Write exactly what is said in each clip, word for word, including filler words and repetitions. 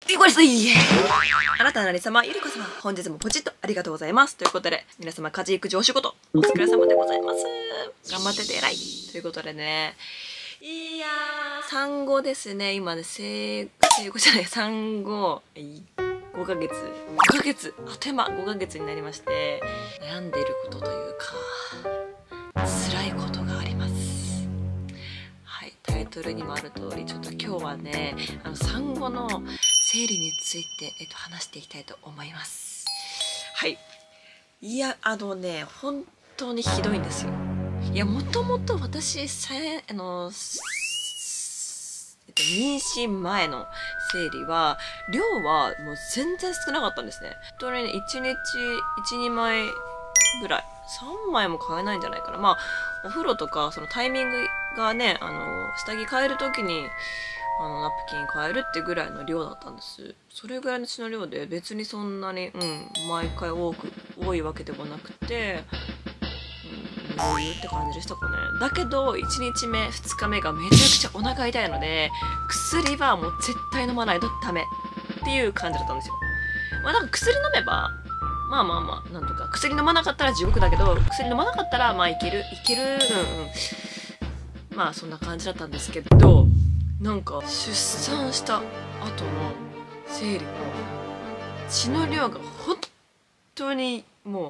ごめんなさい。あなたのなりさま、ゆりこ様、本日もポチッとありがとうございます。ということで、皆様、家事育児お仕事、お疲れ様でございます。頑張ってて偉い。ということでね、いやー、産後ですね、今ね、生、生後じゃない、産後、ごかげつ、ごかげつ、あっという間ごかげつになりまして、悩んでいることというか、辛いことがあります。はい、タイトルにもある通り、ちょっと今日はね、あの産後の生理について、えっと、話していきたいと思います。はい。いや、あのね、本当にひどいんですよ。いや、もともと私、さあの、えっと、妊娠前の生理は、量はもう全然少なかったんですね。本当にね、いちにちいち、にまいぐらい。さんまいも買えないんじゃないかな。まあ、お風呂とか、そのタイミングがね、あの、下着変えるときに、あの、ナプキン変えるってぐらいの量だったんです。それぐらいの血の量で、別にそんなに、うん、毎回多く、多いわけでもなくて、うん、余裕って感じでしたかね。だけど、いちにちめ、ふつかめがめちゃくちゃお腹痛いので、薬はもう絶対飲まないとダメっていう感じだったんですよ。まあなんか薬飲めば、まあまあまあ、なんとか。薬飲まなかったら地獄だけど、薬飲まなかったら、まあいける、いける、うんうん。まあそんな感じだったんですけど、なんか出産した後の生理の血の量が本当にもう、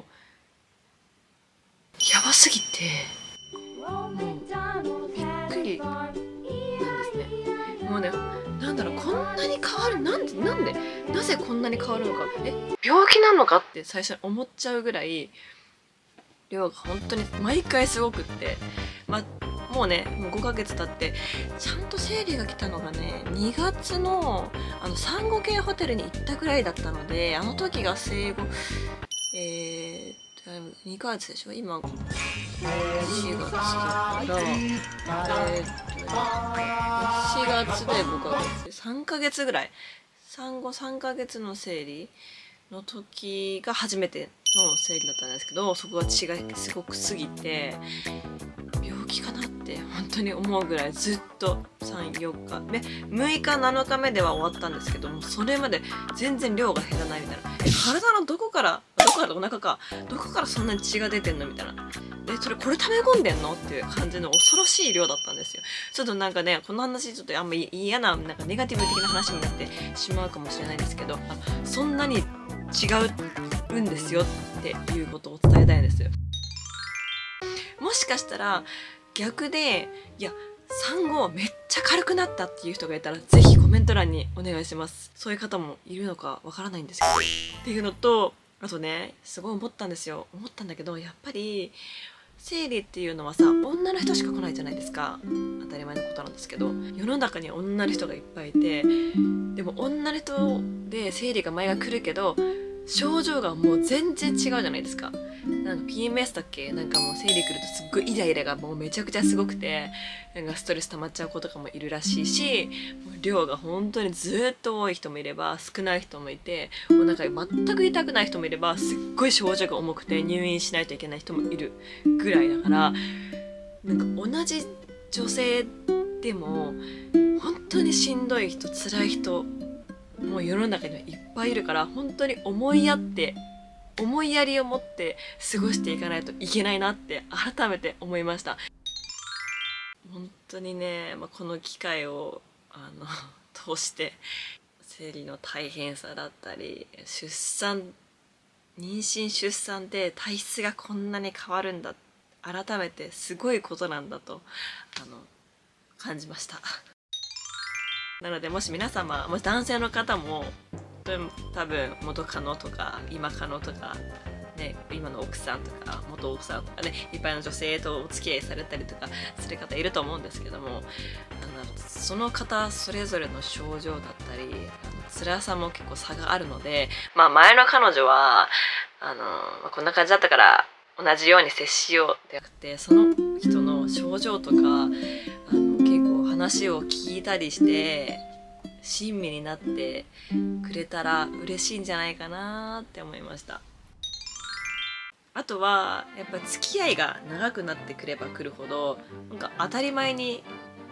やばすぎて、もう、びっくりなんですね。もうね、なんだろう、こんなに変わる、なんで、なんで、なぜこんなに変わるのか、え、病気なのかって最初に思っちゃうぐらい、量が本当に毎回すごくって、まあ、もうね、もうごかげつ経って、ちゃんと生理が来たのがね、にがつの、あの、産後系ホテルに行ったぐらいだったので、あの時が生後、えー、にかげつでしょ今、しがつだから、えー、っと、しがつでごかげつ、さんかげつぐらい。産後さんかげつの生理の時が初めての生理だったんですけど、そこが血がすごくすぎて、病気かなって本当に思うぐらいずっとさん、よっかでむいかなのかめでは終わったんですけども、それまで全然量が減らないみたいな。え、体のどこからどこからお腹かどこからそんなに血が出てんのみたいな。え、それこれ溜め込んでんのっていう感じの恐ろしい量だったんですよ。ちょっとなんかね、この話ちょっとあんまり嫌な、なんかネガティブ的な話になってしまうかもしれないんですけど、あ、そんなに違うんですよっていうことを伝えたいんですよ。もしかしたら逆で、いや、産後めっちゃ軽くなったっていう人がいたら、ぜひコメント欄にお願いします。そういう方もいるのかわからないんですけど。っていうのと、あとね、すごい思ったんですよ。思ったんだけど、やっぱり、生理っていうのはさ、女の人しか来ないじゃないですか。当たり前のことなんですけど、世の中に女の人がいっぱいいて、でも女の人で生理が前が来るけど、症状がもう全然違うじゃないですか。なんか ピーエムエス だっけ、なんかもう生理来るとすっごいイライラがもうめちゃくちゃすごくて、なんかストレス溜まっちゃう子とかもいるらしいし、量が本当にずっと多い人もいれば少ない人もいて、お腹が全く痛くない人もいれば、すっごい症状が重くて入院しないといけない人もいるぐらいだから、なんか同じ女性でも本当にしんどい人、辛い人もう世の中にはいっぱいいるから、本当に思いやって思いやりを持って過ごしていかないといけないなって改めて思いました。本当にね、まあ、この機会をあの通して生理の大変さだったり、出産妊娠出産で体質がこんなに変わるんだ、改めてすごいことなんだとあの感じました。なので、もし皆様、もし男性の方も多分元カノとか今カノとか、ね、今の奥さんとか元奥さんとかね、いっぱいの女性とお付き合いされたりとかする方いると思うんですけども、あのその方それぞれの症状だったり、あの辛さも結構差があるので、まあ前の彼女はあの、まあ、こんな感じだったから同じように接しようではなくて、その人の症状とかあの結構話を聞いたりして親身になってくれたら嬉しいんじゃないかなって思いました。あとはやっぱ付き合いが長くなってくればくるほど、なんか当たり前に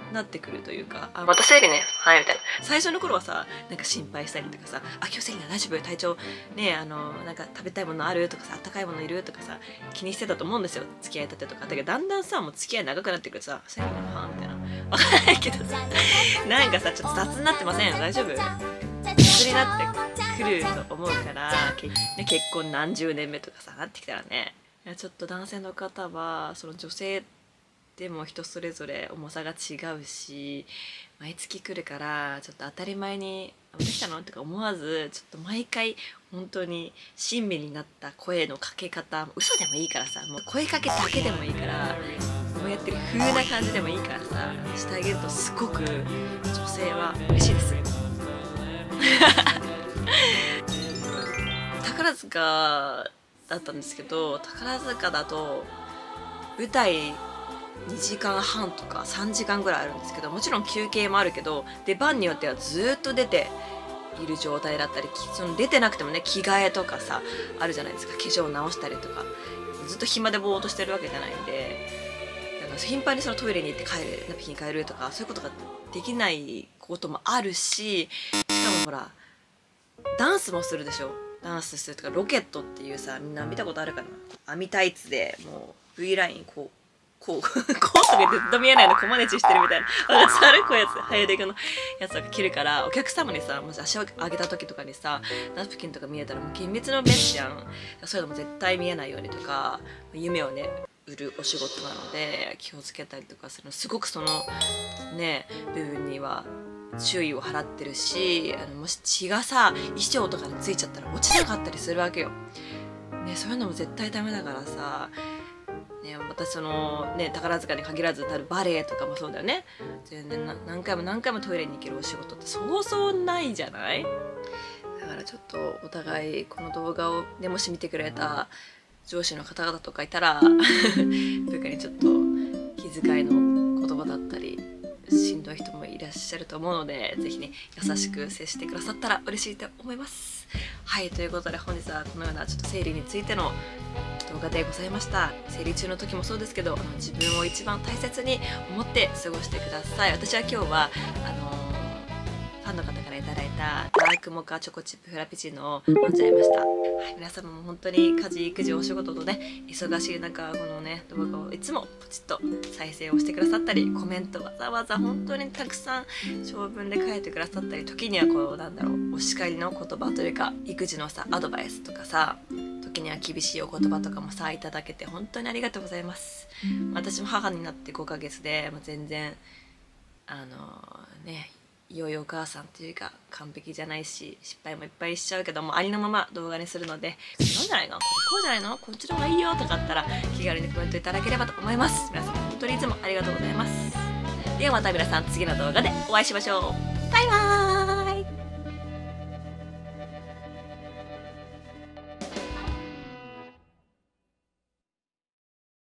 なってくるというか、あ、また生理ね、はいみたいな。最初の頃はさ、なんか心配したりとかさ、あ、今日生理大丈夫、体調ね、あのなんか食べたいものあるとかさ、あったかいものいるとかさ、気にしてたと思うんですよ、付き合いたてとか。だけどだんだんさ、もう付き合い長くなってくるとさ、生理なのはみたいな、わかんないけどさ、なんかさ、ちょっと雑になってません？大丈夫？雑になってくると思うから、け、ね、結婚何十年目とかさなってきたらね、いやちょっと男性の方はその女性でも人それぞれ重さが違うし、毎月来るからちょっと当たり前に「できたの?」とか思わず、ちょっと毎回本当に親身になった声のかけ方、嘘でもいいからさ、もう声かけだけでもいいから、こうやってる風な感じでもいいからさ、してあげるとすごく女性は嬉しいです。宝塚だったんですけど、宝塚だと舞台にじかんはんとかさんじかんぐらいあるんですけど、もちろん休憩もあるけど、出番によってはずっと出ている状態だったり、その出てなくてもね、着替えとかさあるじゃないですか、化粧を直したりとか、ずっと暇でぼーっとしてるわけじゃないんで、だから頻繁にそのトイレに行って帰る、ナプキン変えるとか、そういうことができないこともあるし、しかもほらダンスもするでしょ。ダンスするとか、ロケットっていうさ、みんな見たことあるかな、網タイツでもう V ラインこうこうこうとか言ってずっと見えないのコマネチしてるみたいな、あ、伝わるこういうやつ、ハイデクのやつとか着るから、お客様にさ、もし足を上げた時とかにさ、ナプキンとか見えたらもう厳密のメスじゃん。そういうのも絶対見えないようにとか、夢をね売るお仕事なので気をつけたりとかするの、すごくそのね部分には注意を払ってるし、あのもし血がさ衣装とかについちゃったら落ちなかったりするわけよ。ね、そういうのも絶対ダメだからさ。ね、私そのね宝塚に限らず、たるバレエとかもそうだよね。全然何回も何回もトイレに行けるお仕事ってそうそうないじゃない。だからちょっとお互いこの動画をね、もし見てくれた上司の方々とかいたら部下にちょっと気遣いの言葉だったりしんどい人もいらっしゃると思うので、ぜひね優しく接してくださったら嬉しいと思います。はい、ということで本日はこのようなちょっと生理についての動画でございました。生理中の時もそうですけど、自分を一番大切に思って過ごしてください。私は今日はあのー、ファンの方からいただいたダークモカチョコチップフラペチーノを飲んじゃいました。はい、皆様も本当に家事育児お仕事とね忙しい中、このね動画をいつもポチッと再生をしてくださったり、コメントわざわざ本当にたくさん長文で書いてくださったり、時にはこうなんだろう、お叱りの言葉というか育児のさアドバイスとかさ、時には厳しいお言葉とかもさいただけて本当にありがとうございます。私も母になってごかげつで、まあ、全然あのー、ね良いお母さんというか完璧じゃないし、失敗もいっぱいしちゃうけども、ありのまま動画にするので、なんじゃないの、これこうじゃないの、こっちの方がいいよとかあったら気軽にコメントいただければと思います。皆さん本当にいつもありがとうございます。ではまた皆さん次の動画でお会いしましょう。バイバーイ。